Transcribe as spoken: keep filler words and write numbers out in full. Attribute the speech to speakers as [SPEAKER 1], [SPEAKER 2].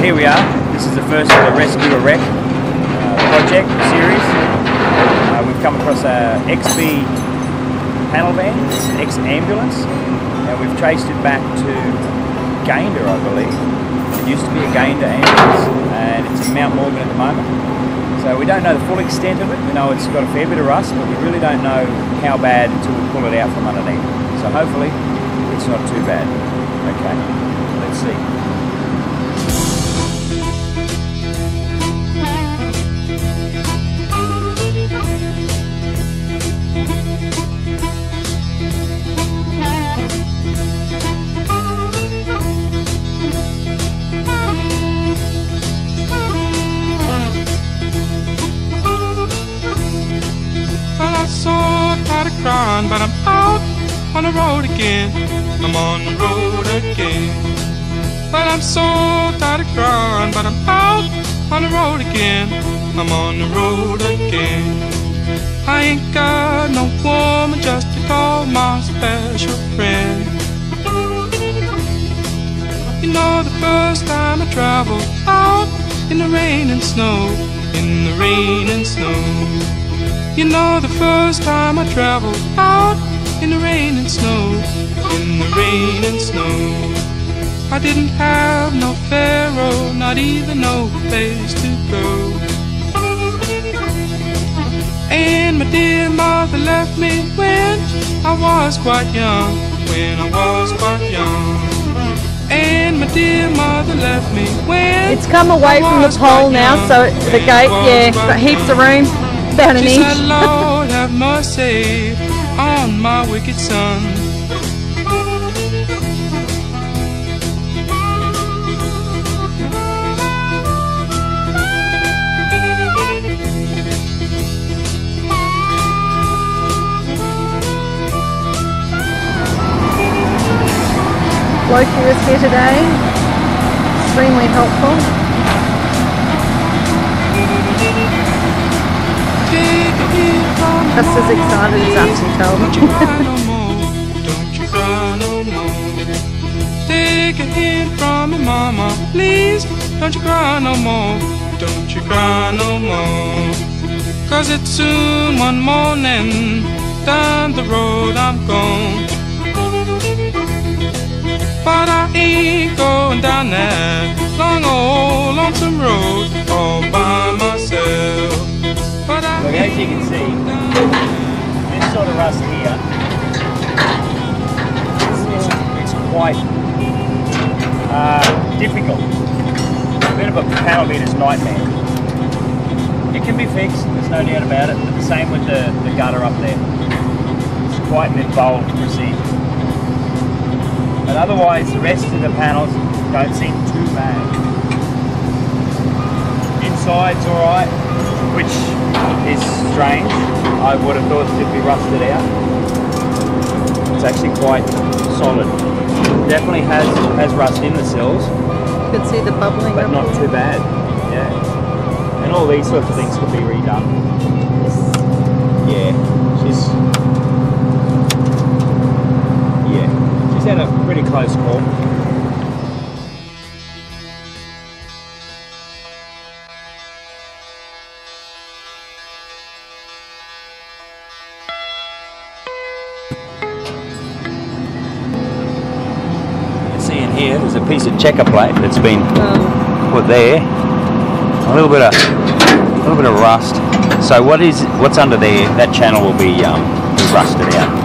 [SPEAKER 1] here we are. This is the first of the Rescue a Wreck uh, project series. Uh, we've come across a X B panel van, it's an ex-ambulance, and we've traced it back to Gayndah, I believe. It used to be a Gayndah ambulance, and it's in Mount Morgan at the moment. So we don't know the full extent of it. We know it's got a fair bit of rust, but we really don't know how bad until we pull it out from underneath. So hopefully it's not too bad. Okay, let's see.
[SPEAKER 2] Crying, but I'm out on the road again. I'm on the road again. But I'm so tired of crying, but I'm out on the road again. I'm on the road again. I ain't got no woman just to call my special friend. You know, the first time I traveled out in the rain and snow, in the rain and snow. You know, the first time I traveled out in the rain and snow, in the rain and snow. I didn't have no pharaoh, not even no place to go. And my dear mother left me when I was quite young, when I was quite young. And my dear mother left me when
[SPEAKER 3] it's come away from the pole now, young, so the gate, yeah, got heaps of room. About an
[SPEAKER 2] she
[SPEAKER 3] inch.
[SPEAKER 2] said, Lord have mercy on my wicked son.
[SPEAKER 3] Bloke who was here today, extremely helpful. Just as excited as us, he told me.
[SPEAKER 2] Don't you cry no more, don't you cry no more. Take a hint from me, mama, please. Don't you cry no more, don't you cry no more. Cause it's soon one morning, down the road I'm gone. But I ain't going down that long old lonesome road all by myself. But I
[SPEAKER 1] Look, as you can see, this sort of rust here, it's, it's, it's quite uh, difficult. A bit of a panel beater's nightmare. It can be fixed, there's no doubt about it, but the same with the, the gutter up there. It's quite an involved procedure. But otherwise, the rest of the panels don't seem too bad. Inside's alright, which is strange. I would have thought it'd be rusted out. It's actually quite solid. Definitely has has rust in the cells.
[SPEAKER 3] You could see the bubbling,
[SPEAKER 1] but not too bad. Yeah. And all these sorts of things could be redone. Yeah. She's yeah. She's had a pretty close call. Here, there's a piece of checker plate that's been
[SPEAKER 3] oh.
[SPEAKER 1] put there. A little bit of, a little bit of rust. So what is, what's under there? That channel will be, um, be rusted out.